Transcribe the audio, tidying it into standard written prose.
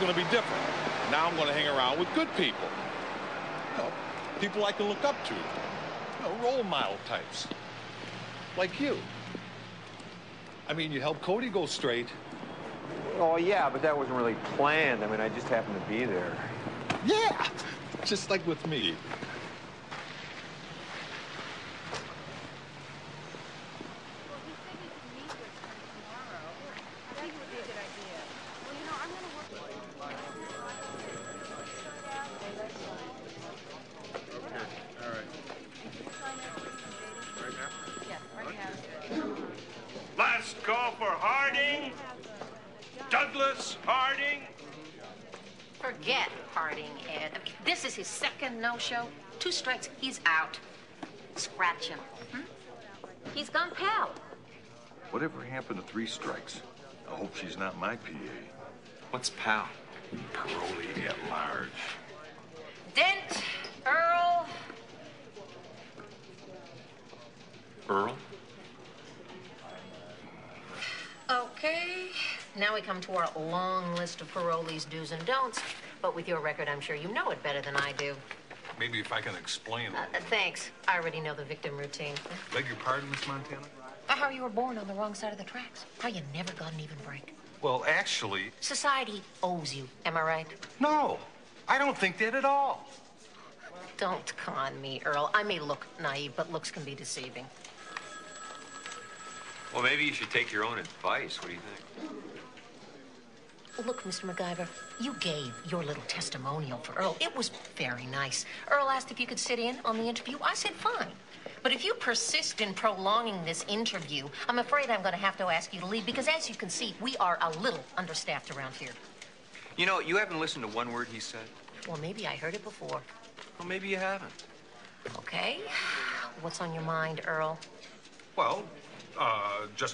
going to be different. Now I'm going to hang around with good people. You know, people I can look up to. You know, role model types. Like you. I mean, you helped Cody go straight. Oh, yeah, but that wasn't really planned. I mean, I just happened to be there. Yeah, just like with me. Last call for Harding. Douglas Harding. Forget Harding, Ed. I mean, this is his second no-show. 2 strikes, he's out. Scratch him. He's gone pal. Whatever happened to 3 strikes? I hope she's not my PA. What's pal? Parolee at large. Dent, Earl. Earl? Okay, now we come to our long list of parolees' do's and don'ts. But with your record, I'm sure you know it better than I do. Maybe if I can explain. Thanks. I already know the victim routine. Beg your pardon, Miss Montana? How you were born on the wrong side of the tracks. How you never got an even break. Well, actually... Society owes you, am I right? No, I don't think that at all. Don't con me, Earl. I may look naive, but looks can be deceiving. Well, maybe you should take your own advice. What do you think? Look, Mr. MacGyver, you gave your little testimonial for Earl. It was very nice. Earl asked if you could sit in on the interview. I said fine. But if you persist in prolonging this interview, I'm afraid I'm going to have to ask you to leave because, as you can see, we are a little understaffed around here. You know, you haven't listened to one word he said. Well, maybe I heard it before. Well, maybe you haven't. Okay. What's on your mind, Earl? Well, just